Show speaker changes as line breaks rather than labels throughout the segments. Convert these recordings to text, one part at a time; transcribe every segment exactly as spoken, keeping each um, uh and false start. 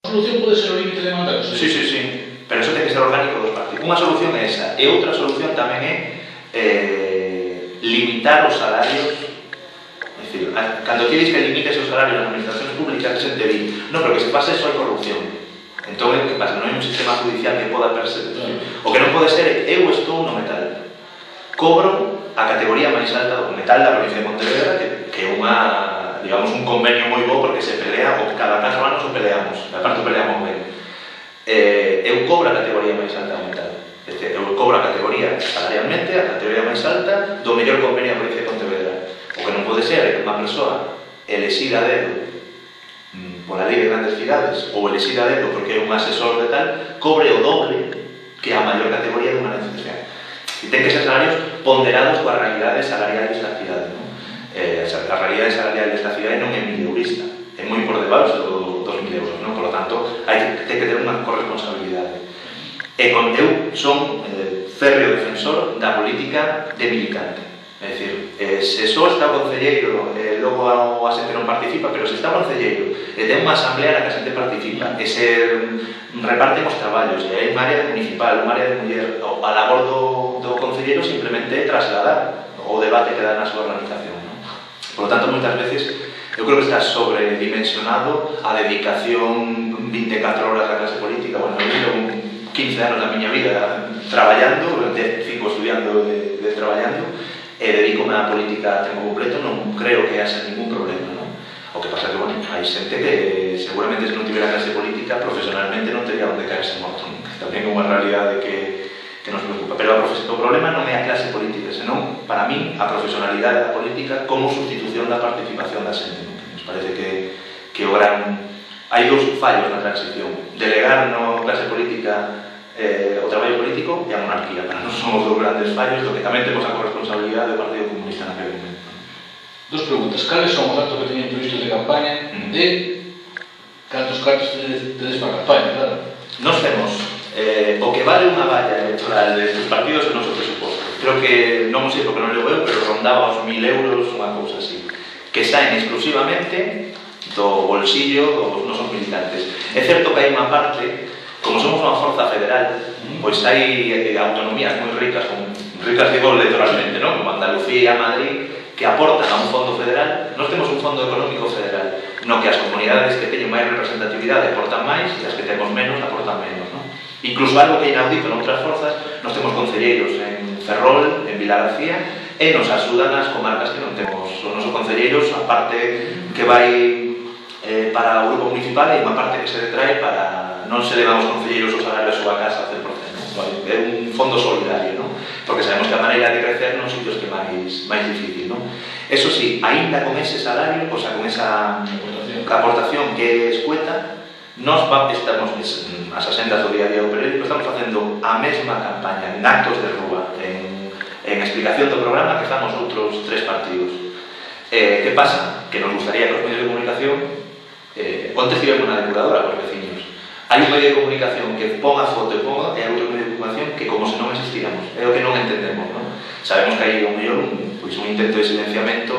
A solución pode ser o límite de mandatos?
Sí, sí, sí, pero eso ten que ser orgánico dos partidos. Unha solución é esa, e outra solución tamén é eh, limitar os salarios. É dicir, cando ti dis que limites os salarios nas administracións públicas, que xente di, non, pero que se pase eso hai corrupción. Entón, que pasa? Non hai un sistema judicial que poda perseguir. O que non pode ser, eu estou no metal. Cobro a categoría máis alta do metal da provincia de Pontevedra, que, que é unha, digamos, un convenio moi bo porque se pelea, ou cada catro anos o peleamos, a parte o peleamos ben. Eh, eu cobro a categoría máis alta do metal. Este, eu cobro a categoría salarialmente, a categoría máis alta do mellor convenio da provincia de Pontevedra. O que non pode ser é que unha persoa elexida a dedo pola lei de grandes cidades ou elexida a dedo porque é un asesor de tal, cobre o doble que a maior categoría dunha organización. E ten que ser salarios ponderados coas realidades salariales da cidade, non? Eh, a realidade salarial desta cidade non é mil eurista, é moi por debaixo do, dos mil euros, non? Por lo tanto, hai que, ten que ter unha corresponsabilidade. E con eu son eh, férreo defensor da política de militante. É dicir, eh, se só está o concelleiro e eh, logo a, a xente non participa, pero se está o concelleiro e ten unha asamblea na que a xente participa e se mm, reparten os traballos e hai unha área municipal, unha área de muller, a labor do, do concelleiro simplemente é trasladar o debate que dá na súa organización, non? Por lo tanto, moitas veces eu creo que está sobredimensionado a dedicación vinte e catro horas da clase política. Bueno, eu vivo quince anos da miña vida traballando, durante cinco estudiando de, de traballando, e dedícome á política a tempo completo, non creo que haxa ningún problema, non? O que pasa que, bueno, hai xente que seguramente se non tivera clase política profesionalmente non teria onde caerse morto, non? Que tamén é unha realidade que, que nos preocupa. Pero o problema non é a clase política, senón, para mí, a profesionalidade da política como sustitución da participación da xente, non? Que nos parece que, que o gran... Hai dous fallos na transición. Delegar no clase política Eh, o traballo político e a monarquía. Para nós somos dos grandes fallos do que tamén temos a corresponsabilidade do Partido Comunista naquele momento.
Dos preguntas. Cales son os actos que teñen previstos de campaña mm. e cantos cartos tedes para a campaña, claro?
Nos temos eh, o que vale unha valla electoral destes partidos é o noso presuposto. Creo que non sei porque non lo veo, pero rondaba os mil euros, unha cousa así, que saen exclusivamente do bolsillo dos nosos militantes. É certo que hai unha parte. Como somos unha forza federal, pois hai autonomías moi ricas, ricas digo electoralmente, non? Como Andalucía e Madrid, que aportan a un fondo federal. Nós temos un fondo económico federal, no que as comunidades que teñen máis representatividade aportan máis e as que temos menos aportan menos, non? Incluso algo que é inaudito en outras forzas, nós temos concelleiros en Ferrol, en Vilagarcía, e nos axudan as comarcas que non temos os nosos concelleiros, a parte que vai eh, para o grupo municipal e unha parte que se detrae para non se levan os concelleiros os salarios a súa casa a cen por cento, non? É un fondo solidario, non? Porque sabemos que a maneira de crecer non sitios que máis, máis difícil, non? Eso sí, aínda con ese salario, o sea, con esa aportación, aportación que é escueta, nós estamos, as asendas do día a día do periódico, estamos facendo a mesma campaña en actos de rúa, en, en explicación do programa que estamos outros tres partidos. Eh, que pasa? Que nos gustaría que os medios de comunicación eh, onte estivemos na depuradora os veciños. Hai un medio de comunicación que pon a foto e pon e outro medio de comunicación que como se non existíramos. É o que non entendemos, non? Sabemos que hai un mellor un, pois, un intento de silenciamento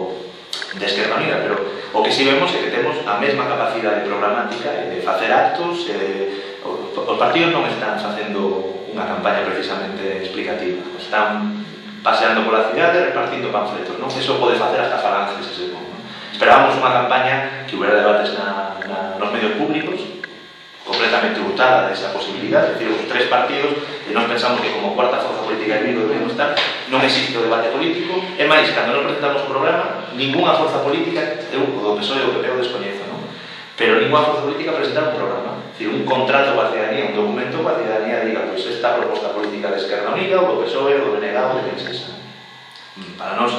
de Esquerda Unida, pero o que si vemos é que temos a mesma capacidade programática de facer actos. Eh, os partidos non están facendo unha campaña precisamente explicativa, están paseando pola cidade repartindo panfletos, non? Eso pode facer hasta falanges ese poco, non? Esperábamos unha campaña que hubiera debates na, na, nos medios públicos, completamente hurtada desa posibilidade, é dicir, os tres partidos, e nós pensamos que como cuarta forza política de Vigo debemos estar, non existe o debate político, e máis, cando nos presentamos o programa, ninguna forza política, eu o do P S O E e o P P o descoñezo, non? Pero ninguna forza política presenta un programa, é dicir, un contrato coa cidadanía, un documento coa cidadanía diga, pois esta proposta política de Esquerda Unida, o do P S O E, o do B N G, o de quen sexa. Para nós,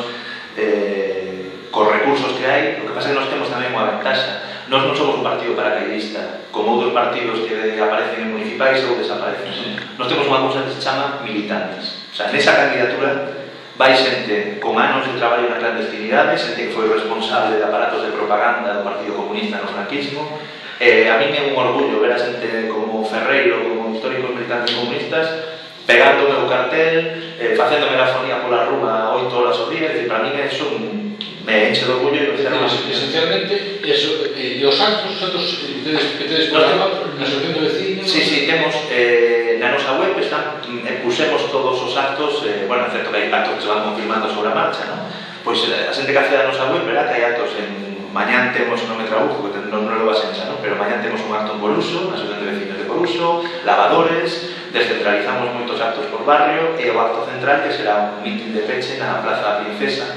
eh, cos recursos que hai, o que pasa é que nós temos tamén unha ventaxa. Nós non somos un partido paracaidista, como outros partidos que aparecen en municipais ou desaparecen. Sí. Nós temos unha cousa que se chama militantes. O sea, nesa candidatura vai xente con anos de traballo na clandestinidade, xente que foi responsable de aparatos de propaganda do Partido Comunista no franquismo. Eh, a mí é un orgullo ver a xente como Ferreiro, como históricos militantes comunistas, pegando o meu cartel, eh, facendo megafonía pola rúa oito horas ao día. É dicir, para mí é un... me enche de orgullo e non será máis.
Esencialmente, eso, eh, E os actos, os actos que tedes, que tedes programa na asociación de vecinos?
Sí, sí, temos eh, na nosa web están, eh, pusemos todos os actos, eh, bueno, é certo que hai actos que se van confirmando sobre a marcha, non? Pois eh, a xente que accede a nosa web verá que hai actos en mañán temos no me trabujo, que non, non lo vas a enxar, non? Pero mañán temos un acto en Coruso, na asociación de vecinos de Coruso, lavadores, descentralizamos moitos actos por barrio e o acto central que será un mitin de peche na Plaza da Princesa,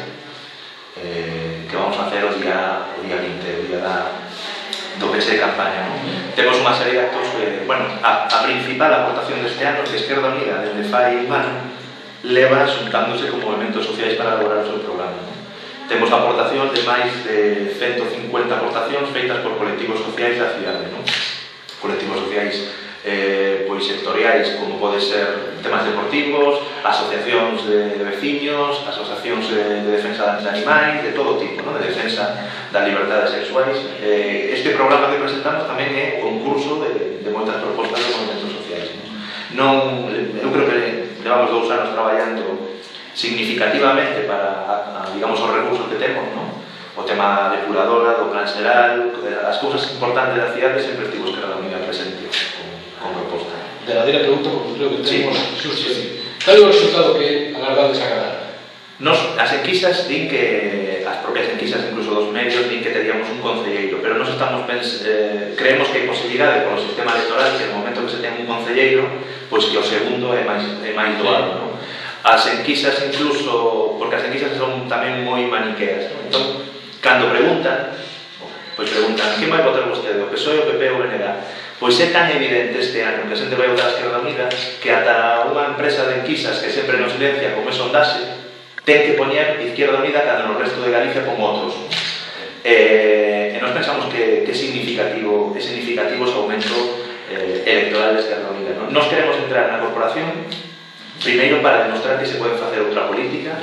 eh, que vamos a hacer o día, o día vinte, o día da, do peche de campaña, non? Temos unha serie de actos que, bueno, a, a principal aportación deste ano que Esquerda Unida desde fai un ano leva xuntándose con movimentos sociais para elaborar o seu programa, non? Temos aportacións de máis de ciento cincuenta aportacións feitas por colectivos sociais da cidade, non? Colectivos sociais eh, pois sectoriais, como pode ser temas deportivos, asociacións de veciños, asociacións de, de defensa de animais, de todo tipo, non? De defensa das liberdades sexuais. Eh, este programa que presentamos tamén é concurso de, de moitas propostas de movimentos sociais, non? Non, eu creo que levamos dous anos traballando significativamente para, a, a, digamos, os recursos que temos, non? O tema depuradora, do plan xeral, as cousas importantes da cidade sempre estivo Esquerda Unida presente con, con proposta.
Derradeira pregunta, porque creo que temos
sí.
xusto así. Cal é o resultado que agardades a cadar?
Nos, as enquisas din que, as propias enquisas incluso dos medios, din que teríamos un concelleiro, pero nos estamos pens, eh, creemos que hai posibilidade polo sistema electoral que no momento que se ten un concelleiro, pois que o segundo é máis, é máis doado, non? As enquisas incluso, porque as enquisas son tamén moi maniqueas, non? Entón, cando preguntan, pois preguntan, que vai votar vostede, o P S O E, o P P ou o B N G? Pois é tan evidente este ano que a xente vai votar a Esquerda Unida que ata unha empresa de enquisas que sempre nos silencia como é Sondase ten que poñer Izquierda Unida cando no resto de Galicia con outros. Eh, e nós pensamos que, que é significativo, é significativo ese aumento eh, electoral de Esquerda Unida. ¿No? Nos queremos entrar na corporación primeiro para demostrar que se pode facer outra política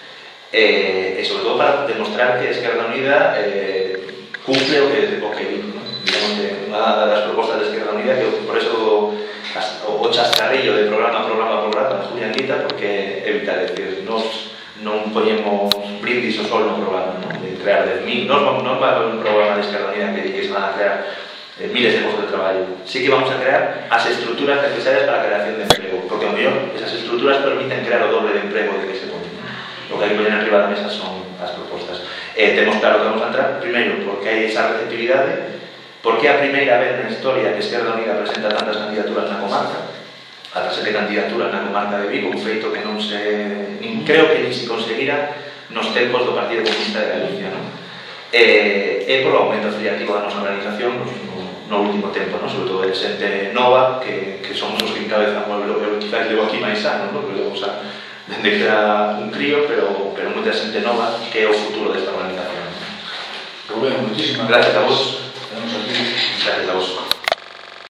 eh, e sobre todo para demostrar que Esquerda Unida eh, cumple o que, o que digo, ¿no? Digamos que unha das propostas de Esquerda Unida que por eso o chascarrillo de programa, programa, programa Julián Guita, porque evitar decir nos non poñemos brindis o sol no programa, ¿no? De crear dez mil, non, non va a haber un programa de Esquerda Unida que, que se van a crear eh, miles de postos de traballo. Sí que vamos a crear as estruturas necesarias para a creación de empleo, porque ao mellor esas estruturas permiten crear o doble de emprego de que se pone. O que hai que poñer arriba da mesa son as propostas. Eh, temos claro que vamos a entrar, primeiro, porque hai esa receptividade, porque é a primeira vez na historia que Esquerda Unida presenta tantas candidaturas na comarca, ata sete candidaturas na comarca de Vigo, un feito que non se, nin creo que nin se conseguira nos tempos do Partido Comunista de Galicia, non? E, e por o aumento afiliativo da nosa organización no, no último tempo, non? Sobre todo de xente nova, que, que somos os que encabezamos o eu quizás levo aquí máis anos, non? Que levamos a, dende que era un crío, pero, pero moita xente nova que é o futuro desta organización.
Rubén, muchísimas
gracias a vos.
Gracias a ti.
Gracias a vos.